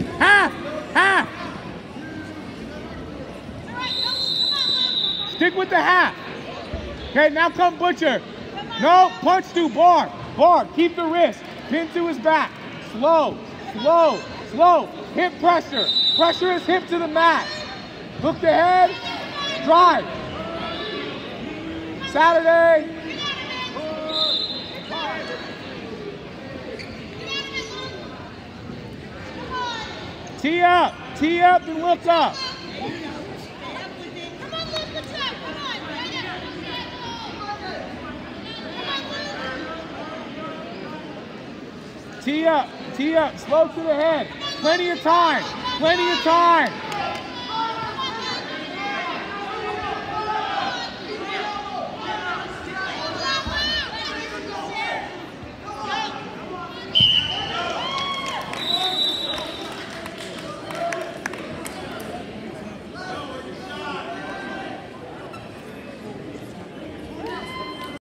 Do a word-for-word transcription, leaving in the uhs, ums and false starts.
Half! Half! Stick with the half. Okay, now come Butcher. No, punch through bar. Bar, keep the wrist. Pin to his back. Slow, slow, slow. Hip pressure. Pressure his hip to the mat. Hook the head. Drive. Saturday. Tee up. Tee up and look up. Tee up, tee up, slow to the head. Plenty of time, plenty of time.